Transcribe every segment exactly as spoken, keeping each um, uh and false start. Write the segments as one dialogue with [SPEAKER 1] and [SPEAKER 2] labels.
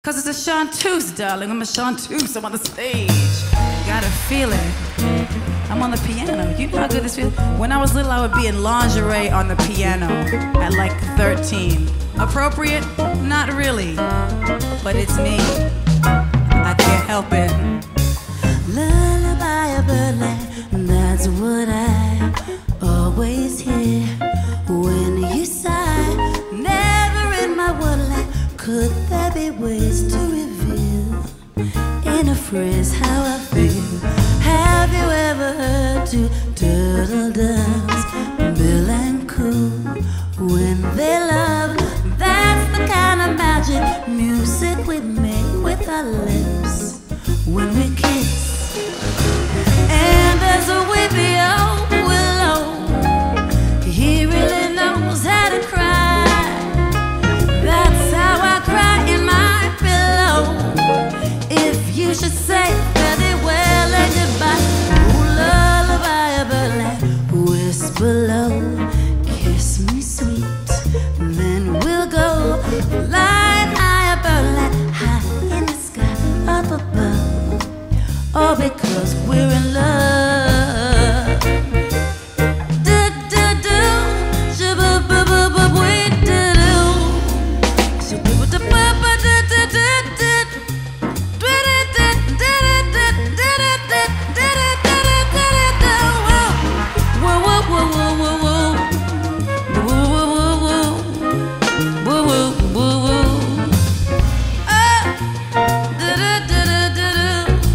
[SPEAKER 1] Cause it's a chanteuse, darling. I'm a chanteuse. I'm on the stage. Gotta feel it. I'm on the piano. You know how good this feels? When I was little, I would be in lingerie on the piano at like thirteen. Appropriate? Not really. But it's me. I can't help it.
[SPEAKER 2] Lullaby of birdland, that's what I always hear when you sigh. Never in my wonderland could there be ways to reveal in a phrase how I feel. Have you ever heard two turtle doves bill and coo when they love? That's the kind of magic music we make with our lips when we kiss. And there's a weepy old willow, he really knows how to cry. That's how I cry in my pillow. If you should say very well and goodbye. Ooh, lullaby of birdland, whisper low, kiss me sweet, then we'll go flying high a birdland, high in the sky up above. All because we're in love. Do do do, shabba ba ba ba, we do do. Shabba ba da ba ba da da da da. Do da da da da da da da da da da da da. Whoa whoa whoa whoa whoa whoa whoa whoa whoa whoa whoa whoa. Ah, da da da da da da.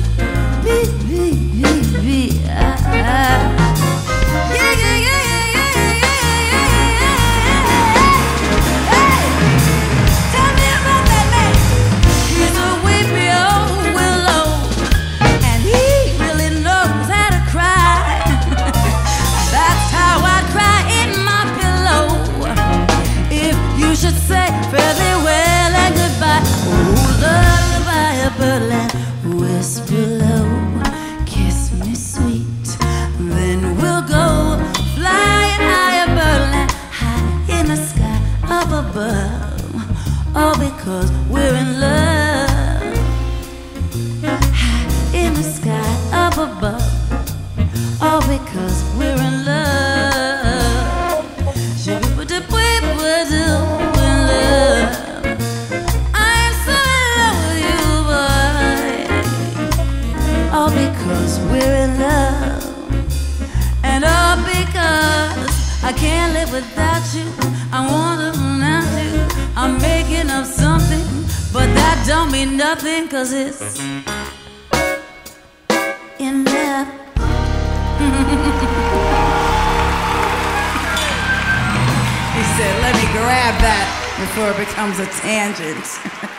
[SPEAKER 2] Whisper low, kiss me sweet, then we'll go flying high a birdland, high in the sky up above. All because we're in love. High in the sky up above. All because we're in love. We're in love. All because we're in love. And all because I can't live without you. I wanna not you. I'm making up something, but that don't mean nothing, cause it's in love.
[SPEAKER 1] He said, let me grab that before it becomes a tangent.